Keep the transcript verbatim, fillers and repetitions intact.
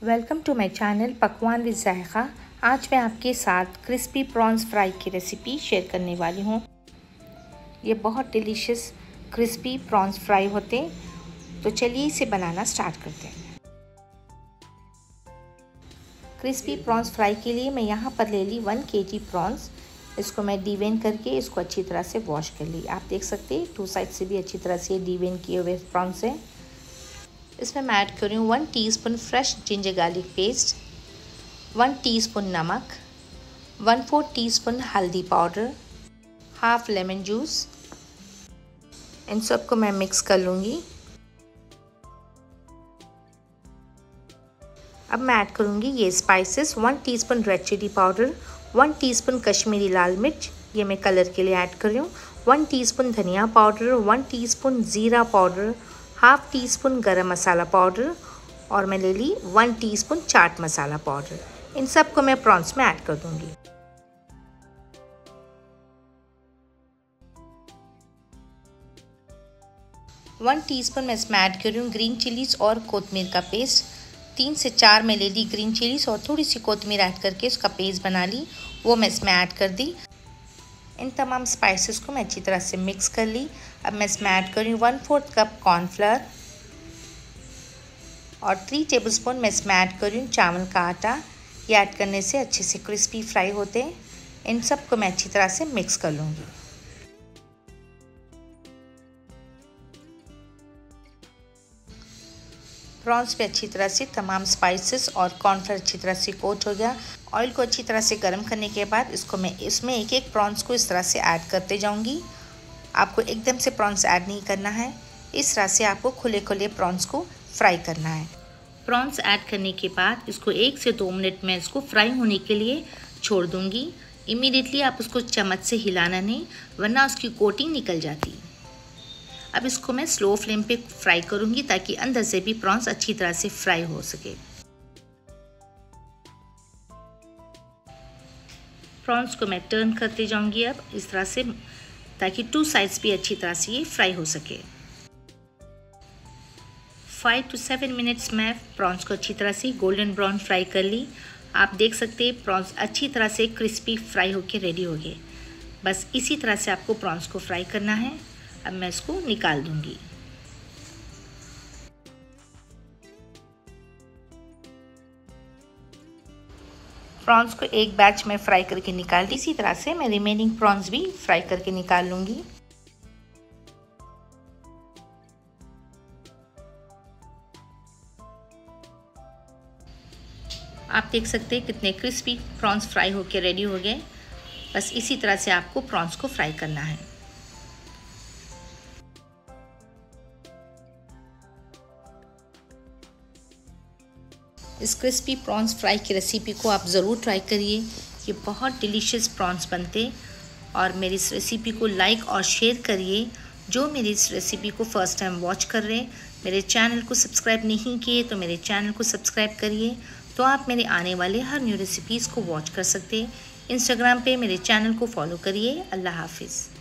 Welcome to my channel Pakwan with Zayka. आज मैं आपके साथ क्रिस्पी प्रॉन्स फ्राई की रेसिपी शेयर करने वाली हूँ। ये बहुत डिलीशियस क्रिस्पी प्रॉन्स फ्राई होते हैं, तो चलिए इसे बनाना स्टार्ट करते हैं। क्रिस्पी प्रॉन्स फ्राई के लिए मैं यहाँ पर ले ली वन के जी प्रॉन्स। इसको मैं डीवेन करके इसको अच्छी तरह से वॉश कर ली। आप देख सकते हैं टू साइड से भी अच्छी तरह से डीवेन किए हुए प्रॉन्स हैं। इसमें मैं ऐड कर रही हूँ one teaspoon fresh ginger garlic paste, one teaspoon नमक, वन फोर्थ टीस्पून हल्दी पाउडर, हाफ लेमन जूस। इन सबको मैं मिक्स कर लूँगी। अब मैं ऐड करूँगी ये spices, one teaspoon red chilli powder, one teaspoon Kashmiri लाल मिर्च, ये मैं कलर के लिए ऐड कर रही हूँ, वन टीस्पून धनिया पाउडर, वन टीस्पून ज़ीरा powder, half teaspoon garam masala powder और मैं ले ली one teaspoon chaat masala powder. इन सब को मैं प्रॉन्स में ऐड कर दूंगी। वन टीस्पून मैं इसमें ऐड कर रही हूँ ग्रीन चिलीज और कोतमीर का पेस्ट। तीन से चार मैं ले ली ग्रीन चिलीज और थोड़ी सी कोतमीर ऐड करके उसका पेस्ट बना ली, वो मैं इसमें ऐड कर दी। इन तमाम स्पाइसेस को मैं अच्छी तरह से मिक्स कर ली। अब मैं इसमें ऐड कर रही हूँ वन फोर्थ कप कॉर्नफ्लोर और थ्री टेबलस्पून मैं इसमें ऐड कर रही हूँ चावल का आटा। ये ऐड करने से अच्छे से क्रिस्पी फ्राई होते हैं। इन सब को मैं अच्छी तरह से मिक्स कर लूँगी। प्रॉन्स पे अच्छी तरह से तमाम स्पाइसेस और कॉर्नफ्लोर अच्छी तरह से कोट हो गया। ऑयल को अच्छी तरह से गर्म करने के बाद इसको मैं इसमें एक एक प्रॉन्स को इस तरह से ऐड करते जाऊंगी। आपको एकदम से प्रॉन्स ऐड नहीं करना है, इस तरह से आपको खुले खुले प्रॉन्स को फ्राई करना है। प्रॉन्स ऐड करने के बाद इसको एक से दो मिनट में इसको फ्राई होने के लिए छोड़ दूंगी। इमीडिएटली आप उसको चम्मच से हिलाना नहीं, वरना उसकी कोटिंग निकल जाती है। अब इसको मैं स्लो फ्लेम पे फ्राई करूंगी ताकि अंदर से भी प्रॉन्स अच्छी तरह से फ्राई हो सके। प्रॉन्स को मैं टर्न करते जाऊंगी अब इस तरह से, ताकि टू साइड्स भी अच्छी तरह से ये फ्राई हो सके। फाइव टू सेवन मिनट्स में प्रॉन्स को अच्छी तरह से गोल्डन ब्राउन फ्राई कर ली। आप देख सकते हैं प्रॉन्स अच्छी तरह से क्रिस्पी फ्राई होके रेडी हो गए। बस इसी तरह से आपको प्रॉन्स को फ्राई करना है। अब मैं इसको निकाल दूंगी। प्रॉन्स को एक बैच में फ्राई करके निकाल दी। इसी तरह से मैं रिमेनिंग प्रॉन्स भी फ्राई करके निकाल लूंगी। आप देख सकते हैं कितने क्रिस्पी प्रॉन्स फ्राई होके रेडी हो गए। बस इसी तरह से आपको प्रॉन्स को फ्राई करना है। इस क्रिस्पी प्रॉन्स फ्राई की रेसिपी को आप ज़रूर ट्राई करिए। ये बहुत डिलीशियस प्रॉन्स बनते। और मेरी इस रेसिपी को लाइक और शेयर करिए। जो मेरी इस रेसिपी को फर्स्ट टाइम वॉच कर रहे हैं, मेरे चैनल को सब्सक्राइब नहीं किए तो मेरे चैनल को सब्सक्राइब करिए, तो आप मेरे आने वाले हर न्यू रेसिपीज़ को वॉच कर सकते हैं। इंस्टाग्राम पे मेरे चैनल को फॉलो करिए। अल्लाह हाफिज़।